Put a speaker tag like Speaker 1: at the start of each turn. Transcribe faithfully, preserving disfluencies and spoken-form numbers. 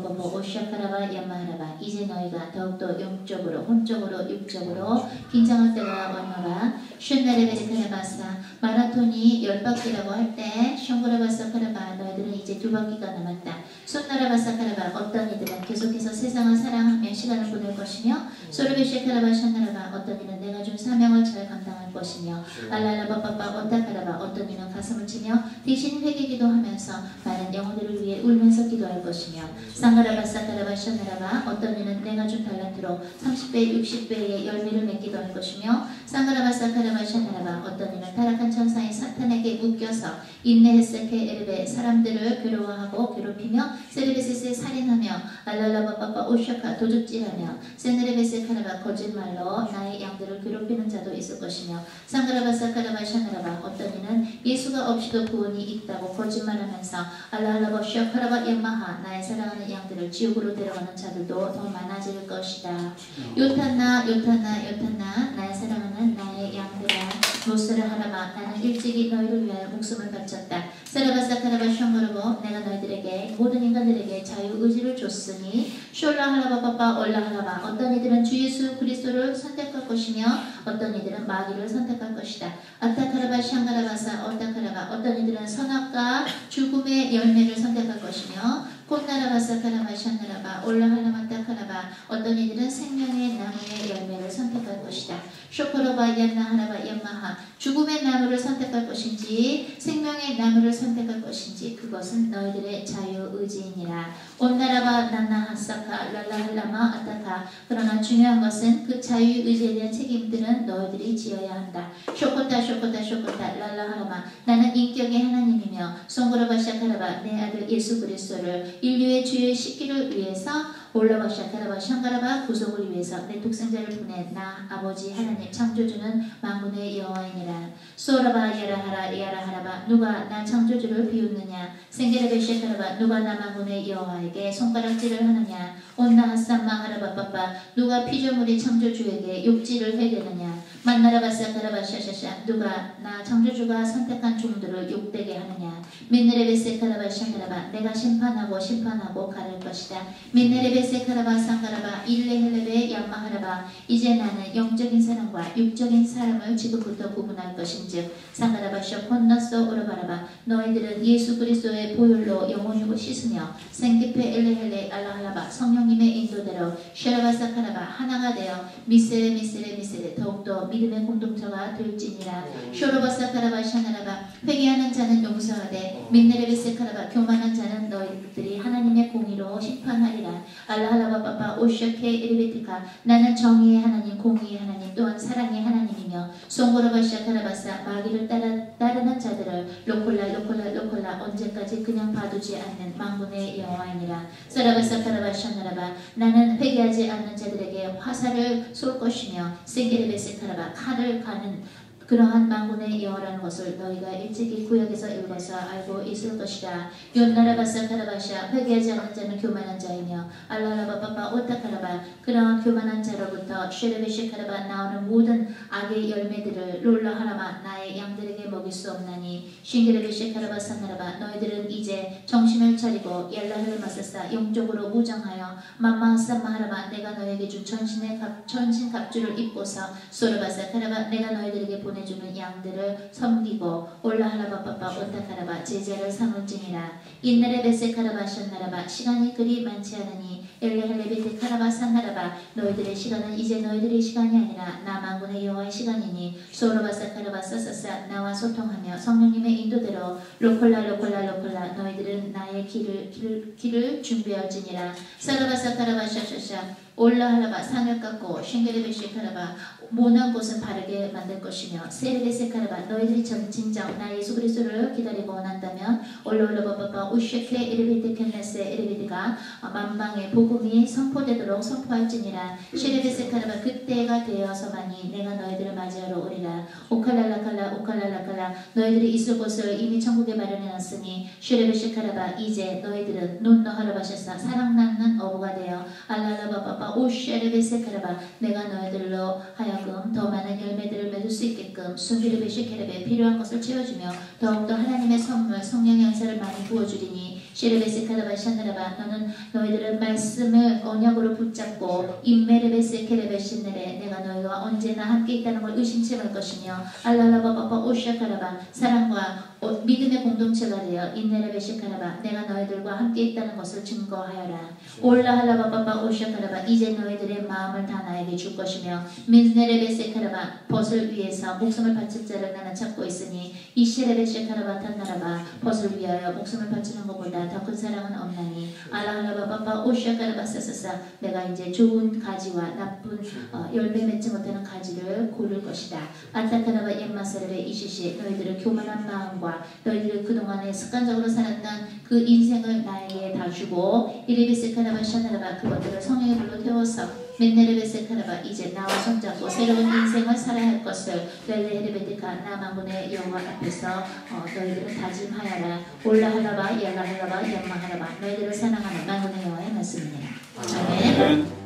Speaker 1: 알라라바바바 오샤카라바 야마하라바 이제 너희가 더욱더 영적으로 혼적으로 육적으로 긴장할 때가 왔나봐. 슌나레베스카라바사 마라톤이 열 바퀴라고 할 때 숑고라바사카라바 너희들은 이제 두 바퀴가 남았다. 손나라바사카라바 어떤 이들은 계속해서 세상을 사랑하며 시간을 보낼 것이며 소르베시카라바 샤나라바 어떤 이는 내가 준 사명을 잘 감당할 것이며 알라라바바바 오타카라바 어떤 이는 가슴을 치며 대신 회개기도 하면서 많은 영혼들을 위해 울면서 기도할 것이며 상가라바사카라바 샤나라바 어떤 이는 내가 준 달란트로 삼십 배 육십 배의 열매를 맺기도 할 것이며 상가라바사카라바 샤나라바 어떤 이는 타락한 천사인 사탄에게 묶여서 인네헤세케 에르베 사람들을 괴로워하고 괴롭히며 세르베셋에 살인하며 알랄라바바바 오샤카 도둑질하며 세네레베세카라바 거짓말로 나의 양들을 괴롭히는 자도 있을 것이며 상가라바사카라바 샤나라바 어떤 이는 예수가 없이도 구원이 있다고 거짓말하면서 알랄라바 샤카라바 얌마하 나의 사랑하는 양들을 지옥으로 데려가는 자들도 더 많아질 것이다. 요탄나 요탄나 요탄나 나의 사랑하는 나의 양들아 모스를 하라마 나는 일찍이 너희를 위하여 목숨을 바쳤다. 세라바사카라바 숑거르보 내가 너희들에게 모든 인간들에게 자유의지를 줬으니 숄라 하라바바바 올라 하라바 어떤 이들은 주 예수 그리스도를 선택할 것이며 어떤 이들은 마귀를 선택할 것이다. 아타카라바 샹가라바사 어타카라바 어떤 이들은 선악과 죽음의 열매를 선택할 것이며 콘나라바사카라바 샹나라바 올라하라마 타카라바 어떤 이들은 생명의 나무의 열매를 선택할 것이다. 쇼코로바 얀나하라바 얀마하 죽음의 나무를 선택할 것인지 생명의 나무를 선택할 것인지 그것은 너희들의 자유의지이니라. 온나라바 난나하사카 랄라할라마 아타카 그러나 중요한 것은 그 자유의지에 대한 책임들은 너희들이 지어야 한다. 쇼코타 쇼코타 쇼코타 랄라하라마 나는 인격의 하나님이며 송고라바 샤카라바 내 아들 예수 그리스도를 인류의 죄의 씻기를 위해서 올라바샤 카라바 샹가라바 구속을 위해서 내 독생자를 보내 나 아버지 하나님 창조주는 만군의 여호와이니라. 소라바 야라하라 야라하라바 누가 나 창조주를 비웃느냐 생게레베샤 카라바 누가 나 만군의 여호와에게 손가락질을 하느냐 온나하삼마 하라바빠빠 누가 피조물이 창조주에게 욕질을 해대느냐 만나라바사 카라바샤샤샤 누가 나 창조주가 선택한 종들을 욕되게 하느냐 민네레베세 카라바 샹가라바 내가 심판하고 심판하고 가를 것이다. 민네레베 세카라바 상가라바 일레헬레베 얌마하라바 이제 나는 영적인 사람과 육적인 사람을 지금부터 구분할 것인즉 상가라바 셔콘나소 오라바라바 너희들은 예수 그리스도의 보혈로 영혼육을 씻으며 생기페 엘레헬레 알라할라바 성령님의 인도대로 쉐라바사카라바 하나가 되어 미세레 미세레 미세레 더욱더 믿음의 공동체가 될지니라. 쇼로바사카라바 샤나라바 회개하는 자는 용서하되 민네레베세카라바 교만한 자는 너희들이 하나님의 공의로 심판하리라. 알라할라바바바 오샤케 에리베티카 나는 정의의 하나님 공의의 하나님 또한 사랑의 하나님이며 송고라바샤카라바사 마귀를 따라, 따르는 자들을 로콜라 로콜라 로콜라 언제까지 그냥 봐두지 않는 만군의 여호와이니라. 사라바사카라바샤나라바 나는 회개하지 않는 자들에게 화살을 쏠 것이며 생게레베세카라바 칼을 가는 그러한 만군의 여호라는 것을 너희가 일찍이 구약에서 읽어서 알고 있을 것이다. 요나라바사 카라바샤 회개하지 않는 자는 교만한 자이며 알라라바바바 오타카라바 그러한 교만한 자로부터 쉐레베시카라바 나오는 모든 악의 열매들을 롤라하라마 나의 양들에게 먹일 수 없나니 싱게레베시카라바 사나라바 너희들은 이제 정신을 차리고 얄라를 마사사 영적으로 무장하여 맘마하사마하라바 내가 너에게 준 전신의 갑, 전신 갑주를 입고서 소르바사 카라바 내가 너희들에게 보내 주는 양들을 섬기고 올라하라바바바 온타카라바 제자를 삼을지니라. 인나레베세카라바 션나라바 시간이 그리 많지 않으니 엘레헬레베테 카라바 산나라바 너희들의 시간은 이제 너희들의 시간이 아니라 나 만군의 여호와의 시간이니 소로바사 카라바 사사사 나와 소통하며 성령님의 인도대로 로콜라 로콜라 로콜라 너희들은 나의 길을 길을, 길을 준비할지니라. 사라바사 카라바 샤샤샤 올라하라바 산을 깎고 쉥게레베시카라바 모난 곳은 바르게 만들 것이며 세르베세카라바 너희들이 전 진정 나 예수 그리스도를 기다리고 원한다면 올라올라바바바 우쉐케 에르베테 켄레세 에르베데가 만방의 복음이 선포되도록 선포할지니라. 쉐레베세카라바 그때가 되어서만이 내가 너희들을 맞이하러 오리라. 오칼랄라칼라 오칼랄라칼라 너희들이 있을 곳을 이미 천국에 마련해놨으니 쉐레베세카라바 이제 너희들은 논너하라바샤사 사랑나는 어부가 되어 알랄라바바바 오쉐레베세카라바 내가 너희들로 하여금 더 많은 열매들을 맺을 수 있게끔 순비르베시케레베 필요한 것을 채워주며 더욱더 하나님의 선물 성령의 은사를 많이 부어주리니 시르베스카라바 샤나라바 너는 너희들의 말씀을 언약으로 붙잡고 임메르베스케레베시네레 내가 너희와 언제나 함께 있다는 걸 의심치 말 것이며 알랄라바바바 오샤카라바 사랑과 어, 믿음의 공동체가 되어 인네레베시카라바 내가 너희들과 함께 있다는 것을 증거하여라. 올라할라바바바 오샤카라바 이제 너희들의 마음을 다 나에게 줄 것이며 민네레베시카라바 벗을 위해서 목숨을 바칠 자를 나는 찾고 있으니 이시레베시카라바 탄나라바 벗을 위하여 목숨을 바치는 것보다 더 큰 사랑은 없나니 알라할라바바바 오샤카라바 사사사 내가 이제 좋은 가지와 나쁜 어, 열매 맺지 못하는 가지를 고를 것이다. 안타카라바 옌마사르베 이시시 너희들의 교만한 마음과 너희들이 그동안에 습관적으로 살았던 그 인생을 나에게 다 주고 이리베스카라바 샤나라바 그것들을 성령의 불로 태워서 맨네르베스카라바 이제 나와 손잡고 새로운 인생을 살아야 할 것을 렐레헤르베티카 나만군의 여호와 앞에서 어, 너희들은 다짐하여라. 올라하라바 yar라하라바 얀마하라바 너희들을 사랑하는 만군의 여호와의 말씀입니다. 아멘.